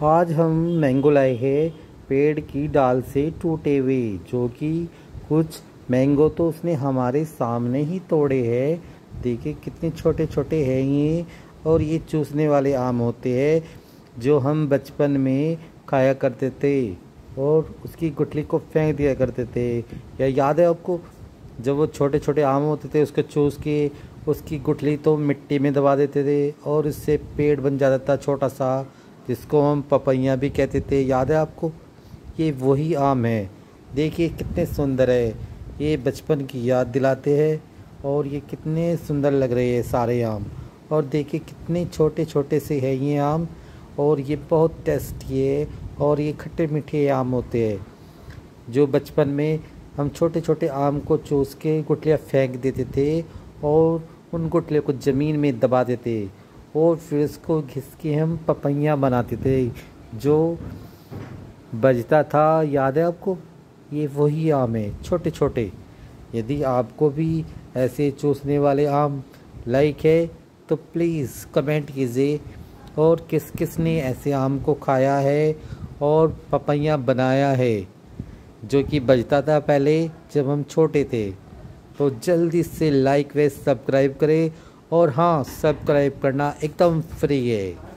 आज हम मैंगो लाए हैं पेड़ की डाल से टूटे हुए, जो कि कुछ मैंगो तो उसने हमारे सामने ही तोड़े हैं। देखिए कितने छोटे छोटे हैं ये। और ये चूसने वाले आम होते हैं जो हम बचपन में खाया करते थे और उसकी गुठली को फेंक दिया करते थे। या याद है आपको, जब वो छोटे छोटे आम होते थे उसको चूस के उसकी गुठली तो मिट्टी में दबा देते थे और इससे पेड़ बन जाता था छोटा सा, जिसको हम पपैया भी कहते थे। याद है आपको? ये वही आम है। देखिए कितने सुंदर है, ये बचपन की याद दिलाते हैं। और ये कितने सुंदर लग रहे हैं सारे आम। और देखिए कितने छोटे छोटे से हैं ये आम, और ये बहुत टेस्टी है। और ये खट्टे मीठे आम होते हैं जो बचपन में हम छोटे छोटे आम को चूस के गुठलियाँ फेंक देते थे और उन गुठलियों को ज़मीन में दबा देते और फिर उसको घिस के हम पपैया बनाते थे जो बजता था। याद है आपको? ये वही आम है छोटे छोटे। यदि आपको भी ऐसे चूसने वाले आम लाइक है तो प्लीज़ कमेंट कीजिए, और किस किस ने ऐसे आम को खाया है और पपैया बनाया है जो कि बजता था पहले जब हम छोटे थे। तो जल्दी से लाइक व सब्सक्राइब करें। और हाँ, सब्सक्राइब करना एकदम फ्री है।